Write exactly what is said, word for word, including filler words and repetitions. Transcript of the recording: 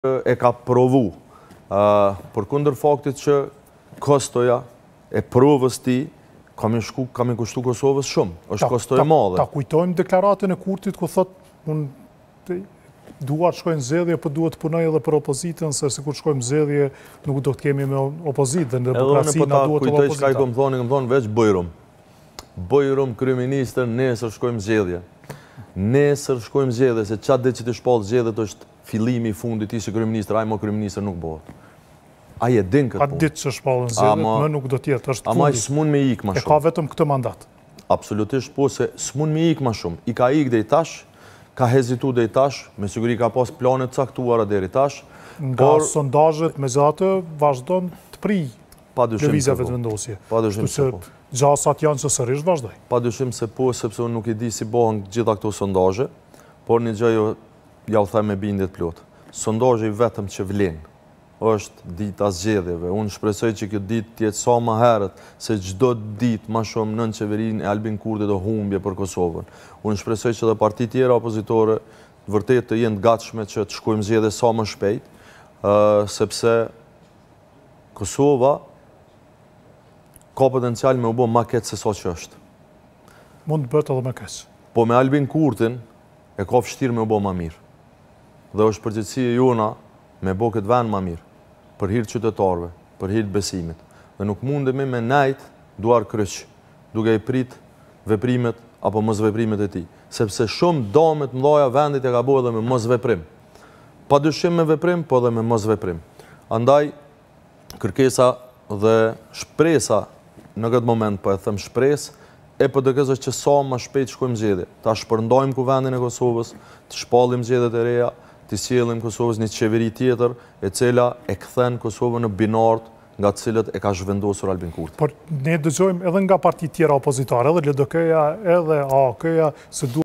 e ka provu, uh, për kundër faktit që kostoja e provës ti kam i shku, kam i kushtu Kosovës shumë, është kostoj e madhe. Ta kujtojmë deklaratën e Kurtit ku thot, unë duar shkojnë zedhje, për duhet punoj edhe për opozitën, se se kur shkojmë zedhje nuk do të kemi me opozitë, dhe në demokrasi na duhet të opozita. Edhe unë po ta kujtoj qka i kom thonë, i kom thonë veç bëjrum. Bëjrum, kryeministër, nesër shkojmë zedhje. Nesër shkojmë zedhje, se qatë dhe që të shpallë zedhjet është fillimi i fundit ishë kryeministër, aj mo kryeministër nuk bëhet. Aj e din këtë punë. Pa ditë që shpallën zedhjet, më nuk do tjetë, është fundi. Ama s'mun me ik ma shumë. E ka vetëm këtë mandat. Absolutisht po, se s'mun me ik ma shumë. I ka ik dhe i tash, ka hezitu dhe i tash, me siguri ka pas planet caktuara dhe i tash. Nga sondajet me zate vazhdon të pri lëvizjave të vendosje. Pa dyshim se po. Gjasat janë që sërish vazhdoj. Pa dyshim se po, sepse unë nuk i di si bëhen gjitha këto sondaje, por një gjë ja u them me bindjet plot. Sondazhi vetëm që vlen është dita zgjedhjeve. Unë shpresoj që kjo ditë tjetë sa më herët se çdo ditë më shumë nën qeverinë e Albin Kurti do humbje për Kosovën. Unë shpresoj që dhe parti tjera opozitore vërtet të jenë gatshme që të shkojmë zgjedhje sa më shpejt, sepse Kosova ka potencial me u bo ma keq se sa që është. Mund të bëhet edhe më keq. Po me Albin Kurtin e ka vështirë me u bo ma mirë. Dhe është përgjithësia jona me bo këtë vend ma mirë, për hir qytetarëve, për hir besimit. Dhe nuk mundemi me nejt duar kryq, duke i prit veprimet apo mos veprimet e tij, sepse shumë damet mëdha vendit e ka bo edhe me mos veprim. Pa dyshim me veprim, po edhe me mos veprim. Andaj kërkesa dhe shpresa në këtë moment, po e them shpresë, e për të kësë është që sa më shpejt shkojmë zgjedhje. Ta shpërndajmë kuvendin e Kosovës, të shpallim zgjedhjet e reja, të sjellim Kosovës një qeveri tjetër, e cila e kthen Kosovën në binart nga të cilët e ka zhvendosur Albin Kurti. Por ne dëgjojmë edhe nga parti tjera opozitare, edhe L D K-ja, edhe A K-ja, se